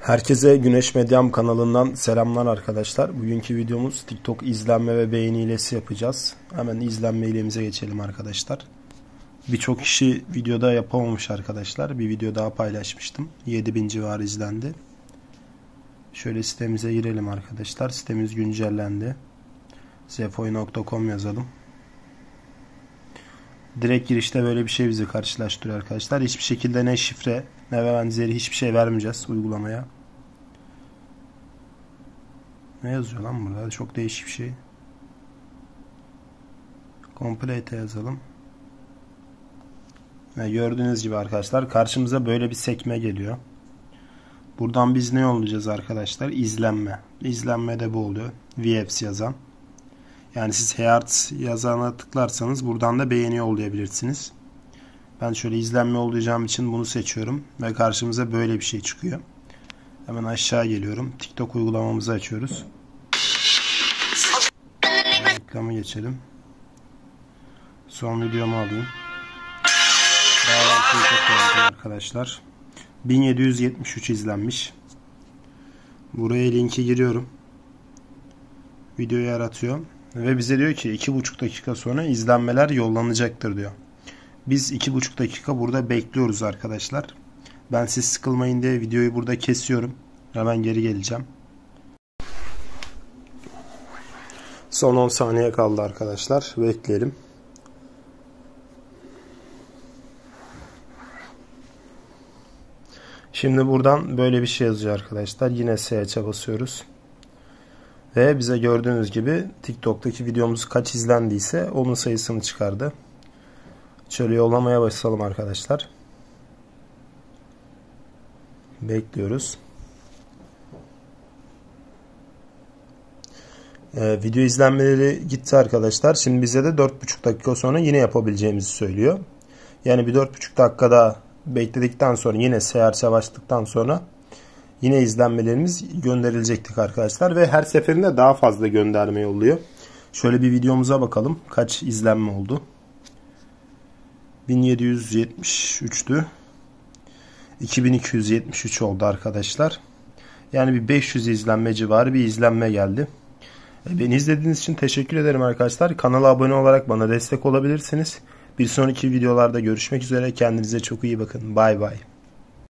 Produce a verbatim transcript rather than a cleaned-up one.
Herkese Güneş Medyam kanalından selamlar arkadaşlar. Bugünkü videomuz TikTok izlenme ve beğeni hilesi yapacağız. Hemen izlenme hilemize geçelim arkadaşlar. Birçok kişi videoda yapamamış arkadaşlar. Bir video daha paylaşmıştım. yedi bin civarı izlendi. Şöyle sitemize girelim arkadaşlar. Sitemiz güncellendi. zefoy nokta com yazalım. Direkt girişte böyle bir şey bizi karşılaştırıyor arkadaşlar. Hiçbir şekilde ne şifre ne benzeri hiçbir şey vermeyeceğiz uygulamaya. Ne yazıyor lan burada? Çok değişik bir şey. Complete yazalım. Ve gördüğünüz gibi arkadaşlar karşımıza böyle bir sekme geliyor. Buradan biz ne yollayacağız arkadaşlar? İzlenme. İzlenme de bu oluyor. Views yazan. Yani siz Hearts yazana tıklarsanız buradan da beğeni yollayabilirsiniz. Ben şöyle izlenme yollayacağım için bunu seçiyorum. Ve karşımıza böyle bir şey çıkıyor. Hemen aşağı geliyorum. TikTok uygulamamızı açıyoruz. Reklamı geçelim. Son videomu alayım. Bağlantıyı tekrar arkadaşlar. bin yedi yüz yetmiş üç izlenmiş. Buraya linki giriyorum. Videoyu yaratıyor. Ve bize diyor ki iki buçuk dakika sonra izlenmeler yollanacaktır diyor. Biz iki buçuk dakika burada bekliyoruz arkadaşlar. Ben siz sıkılmayın diye videoyu burada kesiyorum. Hemen geri geleceğim. Son on saniye kaldı arkadaşlar. Bekleyelim. Şimdi buradan böyle bir şey yazıyor arkadaşlar. Yine search'e basıyoruz. Ve bize gördüğünüz gibi TikTok'taki videomuz kaç izlendiyse onun sayısını çıkardı. Şöyle yollamaya basalım arkadaşlar. Bekliyoruz. Ee, video izlenmeleri gitti arkadaşlar. Şimdi bize de dört buçuk dakika sonra yine yapabileceğimizi söylüyor. Yani bir dört buçuk dakikada bekledikten sonra yine seyahatçe başladıktan sonra yine izlenmelerimiz gönderilecektik arkadaşlar. Ve her seferinde daha fazla gönderme yolluyor. Şöyle bir videomuza bakalım. Kaç izlenme oldu? bin yedi yüz yetmiş üç'tü. iki bin iki yüz yetmiş üç oldu arkadaşlar. Yani bir beş yüz izlenme civarı bir izlenme geldi. Beni izlediğiniz için teşekkür ederim arkadaşlar. Kanala abone olarak bana destek olabilirsiniz. Bir sonraki videolarda görüşmek üzere. Kendinize çok iyi bakın. Bay bay.